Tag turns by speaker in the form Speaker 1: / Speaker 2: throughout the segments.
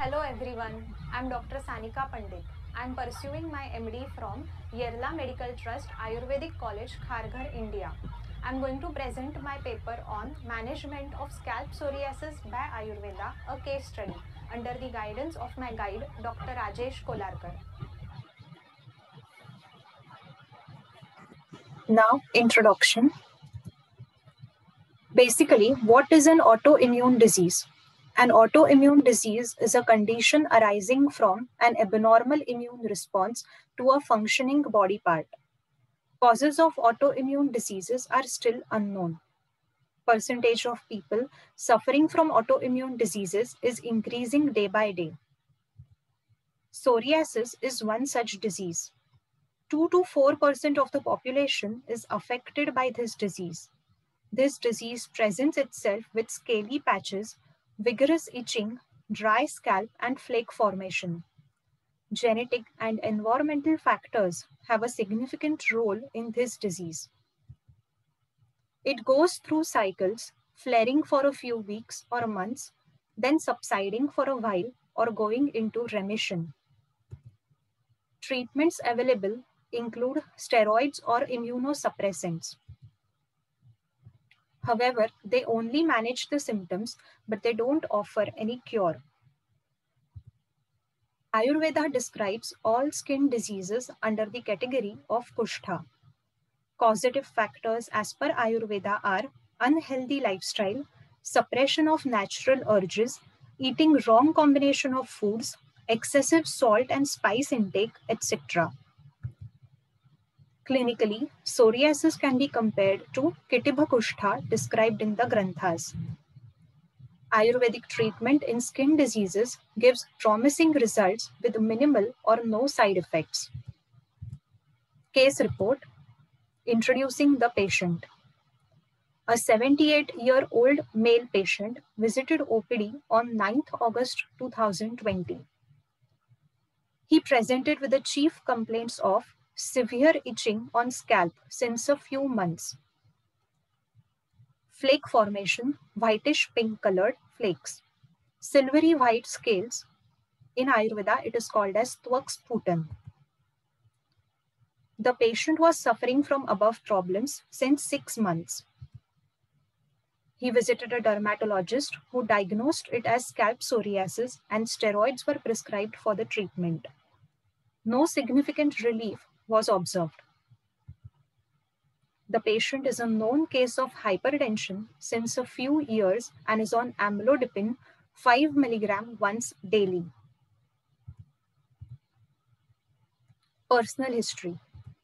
Speaker 1: Hello everyone, I'm Dr. Sanika Pandit. I'm pursuing my MD from Yerla Medical Trust, Ayurvedic College, Kharghar, India. I'm going to present my paper on Management of Scalp Psoriasis by Ayurveda, a case study, under the guidance of my guide, Dr. Rajesh Kolarkar.
Speaker 2: Now, introduction. Basically, what is an autoimmune disease? An autoimmune disease is a condition arising from an abnormal immune response to a functioning body part. Causes of autoimmune diseases are still unknown. Percentage of people suffering from autoimmune diseases is increasing day by day. Psoriasis is one such disease. 2 to 4% of the population is affected by this disease. This disease presents itself with scaly patches, vigorous itching, dry scalp, and flake formation. Genetic and environmental factors have a significant role in this disease. It goes through cycles, flaring for a few weeks or months, then subsiding for a while or going into remission. Treatments available include steroids or immunosuppressants. However, they only manage the symptoms, but they don't offer any cure. Ayurveda describes all skin diseases under the category of Kushtha. Causative factors as per Ayurveda are unhealthy lifestyle, suppression of natural urges, eating wrong combination of foods, excessive salt and spice intake, etc. Clinically, psoriasis can be compared to Kitibha Kushtha described in the Granthas. Ayurvedic treatment in skin diseases gives promising results with minimal or no side effects. Case report. Introducing the patient. A 78-year-old male patient visited OPD on 9th August 2020. He presented with the chief complaints of severe itching on scalp since a few months. Flake formation, whitish pink colored flakes. Silvery white scales. In Ayurveda, it is called as Tvaksputam. The patient was suffering from above problems since 6 months. He visited a dermatologist who diagnosed it as scalp psoriasis and steroids were prescribed for the treatment. No significant relief was observed. The patient is a known case of hypertension since a few years and is on amlodipine 5 mg once daily. Personal history.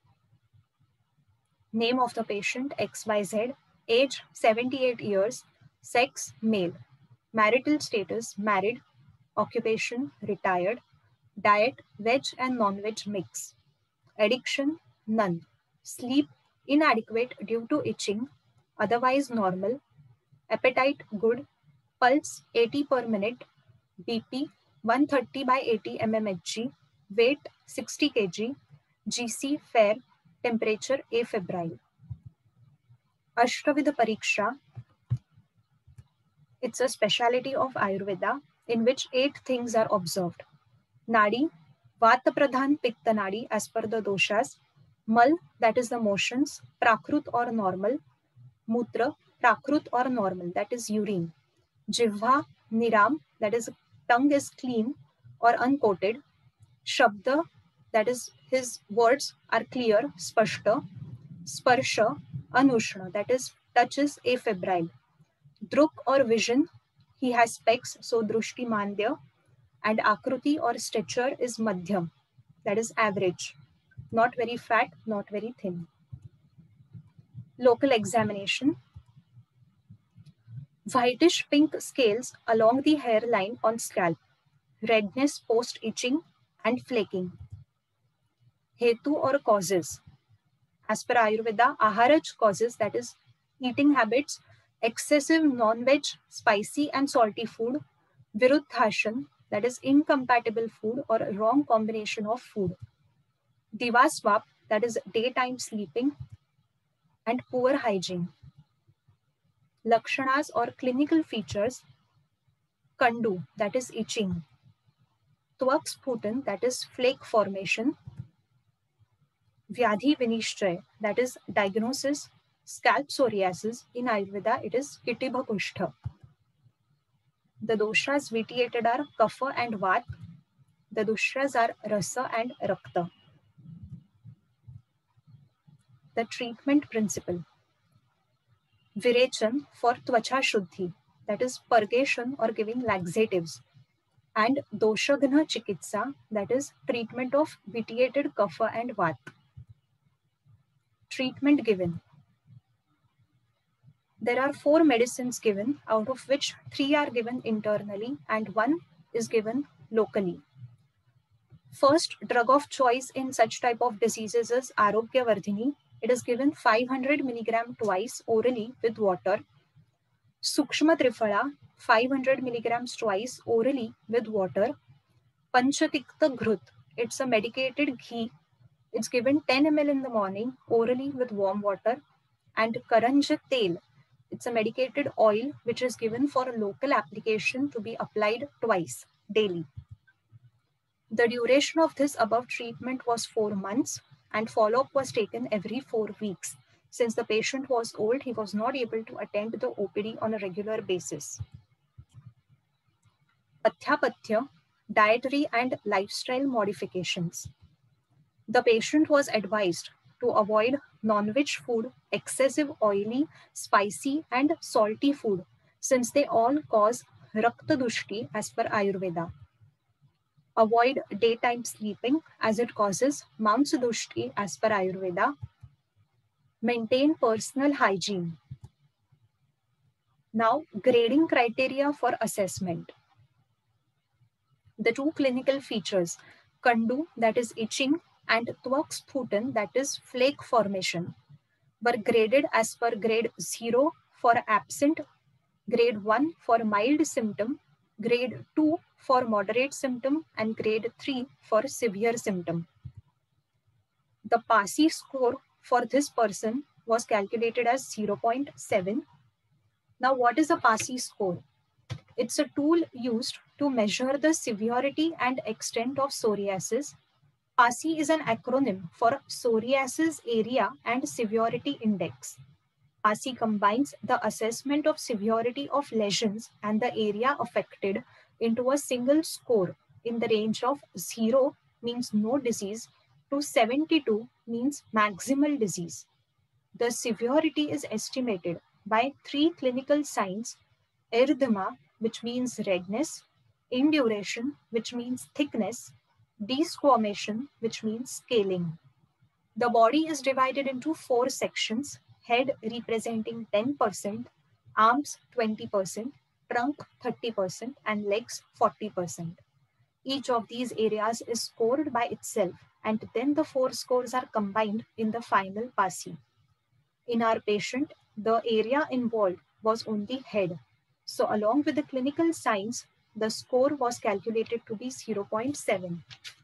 Speaker 2: Name of the patient XYZ, age 78 years, sex male, marital status married, occupation retired, diet veg and non-veg mix, addiction none, sleep inadequate due to itching, otherwise normal, appetite good, pulse 80 per minute, BP 130 by 80 mmHg, weight 60 kg, GC fair, temperature afebrile. Ashtavidha Pariksha, it's a specialty of Ayurveda in which 8 things are observed. Nadi, Vata Pradhan Pitta Nadi as per the doshas, Mal, that is the motions, Prakrut or normal, Mutra, Prakrut or normal, that is urine, Jivha, Niram, that is tongue is clean or uncoated, Shabda, that is his words are clear, Spashta, Sparsha, Anushna, that is touch is afebrile. Druk or vision, he has specs, so Drushti Mandya, and Akruti or stature is Madhyam, that is average, not very fat, not very thin. Local examination. Whitish pink scales along the hairline on scalp, redness post itching and flaking. Hetu or causes. As per Ayurveda, Aharaj causes, that is eating habits, excessive non-veg, spicy and salty food, Viruddhashan, that is incompatible food or a wrong combination of food, Divaswap, that is daytime sleeping, and poor hygiene. Lakshanas or clinical features, Kandu, that is itching, Tvaksputan, that is flake formation. Vyadhi Vinishchay, that is diagnosis. Scalp psoriasis, in Ayurveda it is Kitibha Kushtha. The doshas vitiated are Kapha and Vat. The doshas are Rasa and Rakta. The treatment principle. Virechan for Tvacha Shuddhi, that is purgation or giving laxatives. And Doshagna Chikitsa, that is treatment of vitiated Kapha and Vat. Treatment given. There are 4 medicines given, out of which 3 are given internally and 1 is given locally. First drug of choice in such type of diseases is Arogya Vardhini. It is given 500 milligram twice orally with water. Sukshma Triphala, 500 milligrams twice orally with water. Panchatikta Ghrut, it's a medicated ghee. It's given 10 ml in the morning orally with warm water. And Karanja Tel, it's a medicated oil which is given for a local application to be applied twice daily. The duration of this above treatment was 4 months and follow-up was taken every 4 weeks. Since the patient was old, he was not able to attend the OPD on a regular basis. Pathyapathya, dietary and lifestyle modifications. The patient was advised to avoid non-veg food, excessive oily, spicy and salty food, since they all cause Rakta Dushti as per Ayurveda. Avoid daytime sleeping as it causes Mamsa Dushti as per Ayurveda. Maintain personal hygiene. Now, grading criteria for assessment. The 2 clinical features, Kandu, that is itching, and Tvaksputan, that is flake formation, were graded as per grade 0 for absent, grade 1 for mild symptom, grade 2 for moderate symptom, and grade 3 for severe symptom. The PASI score for this person was calculated as 0.7. Now, what is a PASI score? It's a tool used to measure the severity and extent of psoriasis. PASI is an acronym for Psoriasis Area and Severity Index. PASI combines the assessment of severity of lesions and the area affected into a single score in the range of 0 means no disease to 72 means maximal disease. The severity is estimated by 3 clinical signs: erythema, which means redness; induration, which means thickness; desquamation, which means scaling. The body is divided into 4 sections: head representing 10%, arms 20%, trunk 30%, and legs 40%. Each of these areas is scored by itself, and then the 4 scores are combined in the final PASI. In our patient, the area involved was only head. So along with the clinical signs, the score was calculated to be 0.7.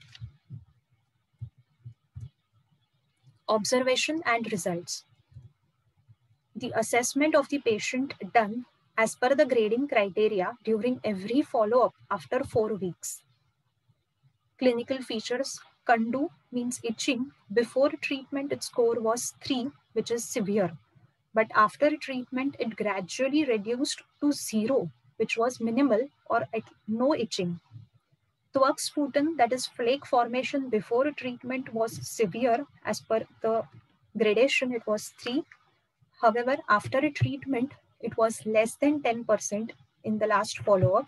Speaker 2: Observation and results. The assessment of the patient done as per the grading criteria during every follow-up after 4 weeks. Clinical features: Kandu means itching. Before treatment, its score was 3, which is severe. But after treatment, it gradually reduced to 0, which was minimal or no itching. Tvaksputan, that is flake formation before treatment, was severe. As per the gradation, it was 3. However, after a treatment, it was less than 10% in the last follow-up.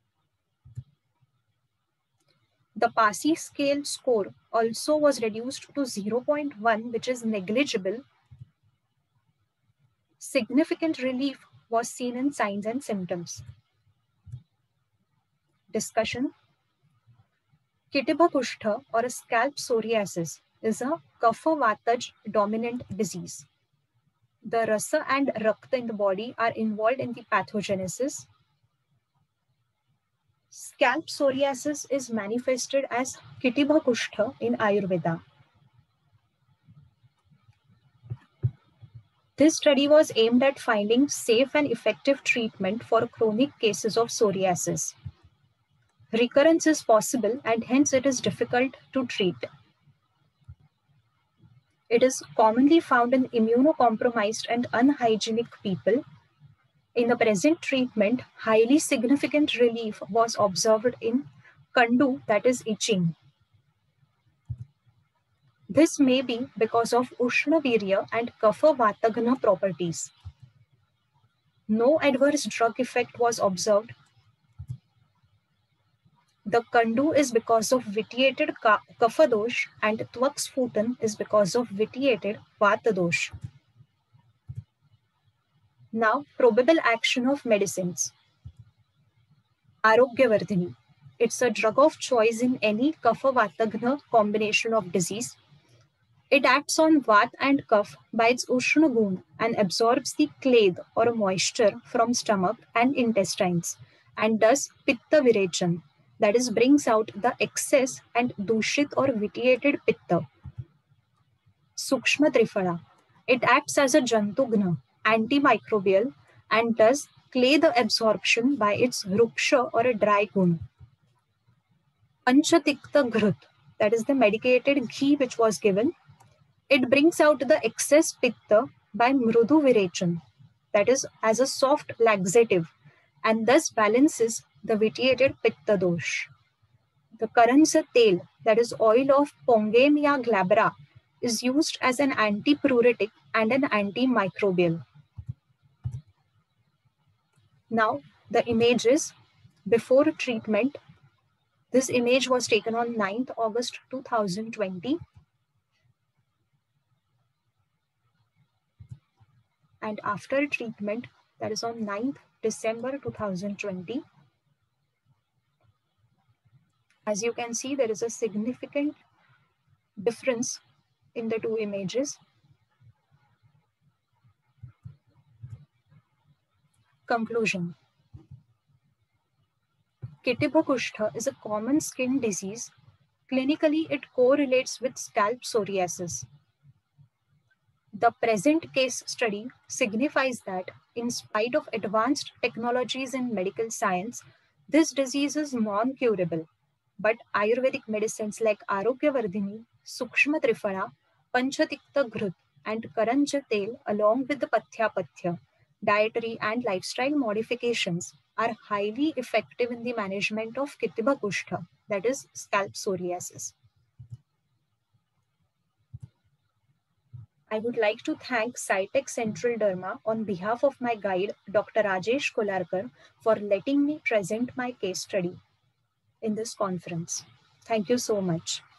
Speaker 2: The PASI scale score also was reduced to 0.1, which is negligible. Significant relief was seen in signs and symptoms. Discussion. Kitibha Kushtha or a scalp psoriasis is a Kapha-Vataj dominant disease. The Rasa and Rakta in the body are involved in the pathogenesis. Scalp psoriasis is manifested as Kitibha Kushtha in Ayurveda. This study was aimed at finding safe and effective treatment for chronic cases of psoriasis. Recurrence is possible and hence it is difficult to treat. It is commonly found in immunocompromised and unhygienic people. In the present treatment, highly significant relief was observed in kandu, that is itching. This may be because of Ushnavirya and Kapha Vatagna properties. No adverse drug effect was observed. The kandu is because of vitiated Kapha dosh and Twaksputan is because of vitiated Vata dosh. Now, probable action of medicines. Arogyavardhini. It's a drug of choice in any Kapha Vatagna combination of disease. It acts on Vat and Kapha by its Ushna gun and absorbs the kledh or moisture from stomach and intestines and does Pitta Virechan, that is, brings out the excess and Dushit or vitiated Pitta. Sukshma Trifala. It acts as a Jantugna, antimicrobial, and does kledh absorption by its Ruksha or a dry gun. Panchatikta Ghrut, that is the medicated ghee which was given. It brings out the excess pitta by mrudu virechan, that is as a soft laxative, and thus balances the vitiated pitta dosh. The karanja tel, that is oil of Pongemia glabra, is used as an antipruritic and an antimicrobial. Now the images before treatment. This image was taken on 9th August 2020. And after treatment, that is on 9th December 2020. As you can see, there is a significant difference in the two images. Conclusion. Ketibhakushtha is a common skin disease. Clinically, it correlates with scalp psoriasis. The present case study signifies that in spite of advanced technologies in medical science, this disease is non-curable. But Ayurvedic medicines like Arogyavardhini, Sukshma Trifala, Panchatikta Ghrut, and Karanja Tel, along with the Pathya, dietary and lifestyle modifications, are highly effective in the management of Ketibhakushtha, that is scalp psoriasis. I would like to thank SciTech Central Derma on behalf of my guide, Dr. Rajesh Kolarkar, for letting me present my case study in this conference. Thank you so much.